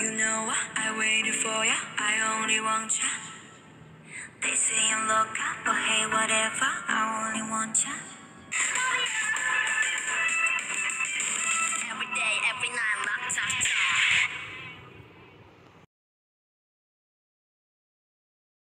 You know I waited for ya, I only want ya. They say I'm loca, but hey, whatever, I only want ya.